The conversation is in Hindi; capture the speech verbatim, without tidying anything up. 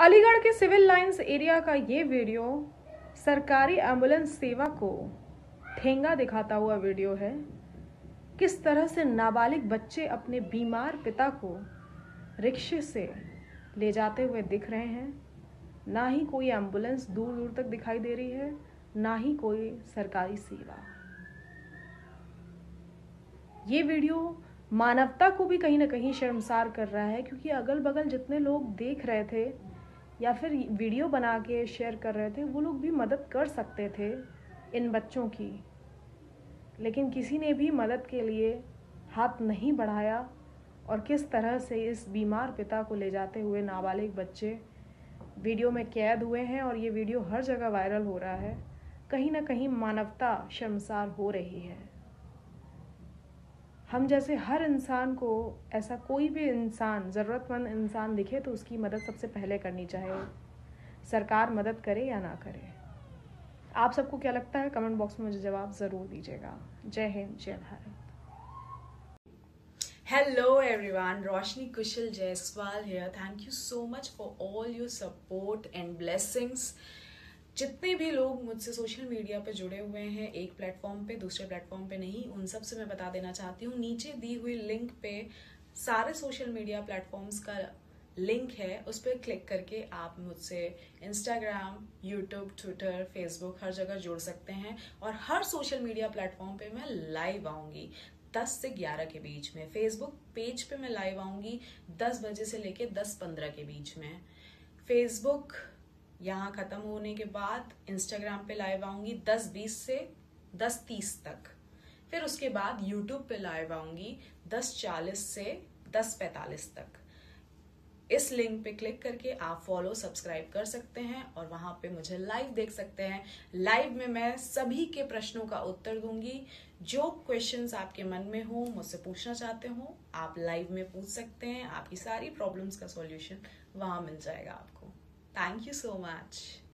अलीगढ़ के सिविल लाइंस एरिया का ये वीडियो सरकारी एम्बुलेंस सेवा को ठेंगा दिखाता हुआ वीडियो है। किस तरह से नाबालिग बच्चे अपने बीमार पिता को रिक्शे से ले जाते हुए दिख रहे हैं। ना ही कोई एम्बुलेंस दूर दूर तक दिखाई दे रही है, ना ही कोई सरकारी सेवा। ये वीडियो मानवता को भी कहीं ना कहीं शर्मसार कर रहा है, क्योंकि अगल बगल जितने लोग देख रहे थे या फिर वीडियो बना के शेयर कर रहे थे, वो लोग भी मदद कर सकते थे इन बच्चों की, लेकिन किसी ने भी मदद के लिए हाथ नहीं बढ़ाया। और किस तरह से इस बीमार पिता को ले जाते हुए नाबालिग बच्चे वीडियो में कैद हुए हैं और ये वीडियो हर जगह वायरल हो रहा है। कहीं ना कहीं मानवता शर्मसार हो रही है। हम जैसे हर इंसान को, ऐसा कोई भी इंसान, ज़रूरतमंद इंसान दिखे तो उसकी मदद सबसे पहले करनी चाहिए, सरकार मदद करे या ना करे। आप सबको क्या लगता है? कमेंट बॉक्स में मुझे जवाब ज़रूर दीजिएगा। जय हिंद, जय Bharat. Hello everyone, Roshni Kushal Jaiswal here. Thank you so much for all your support and blessings. जितने भी लोग मुझसे सोशल मीडिया पे जुड़े हुए हैं, एक प्लेटफॉर्म पे दूसरे प्लेटफॉर्म पे नहीं, उन सब से मैं बता देना चाहती हूँ, नीचे दी हुई लिंक पे सारे सोशल मीडिया प्लेटफॉर्म्स का लिंक है। उस पर क्लिक करके आप मुझसे इंस्टाग्राम, यूट्यूब, ट्विटर, फेसबुक हर जगह जुड़ सकते हैं। और हर सोशल मीडिया प्लेटफॉर्म पे मैं लाइव आऊंगी दस से ग्यारह के बीच में। फेसबुक पेज पे मैं लाइव आऊंगी दस बजे से लेके दस पंद्रह के बीच में। फेसबुक यहाँ खत्म होने के बाद इंस्टाग्राम पे लाइव आऊंगी दस बीस से दस तीस तक। फिर उसके बाद यूट्यूब पे लाइव आऊंगी दस चालीस से दस पैंतालीस तक। इस लिंक पे क्लिक करके आप फॉलो, सब्सक्राइब कर सकते हैं और वहां पे मुझे लाइव देख सकते हैं। लाइव में मैं सभी के प्रश्नों का उत्तर दूंगी। जो क्वेश्चंस आपके मन में हो, मुझसे पूछना चाहते हो, आप लाइव में पूछ सकते हैं। आपकी सारी प्रॉब्लम्स का सॉल्यूशन वहां मिल जाएगा आपको। Thank you so much.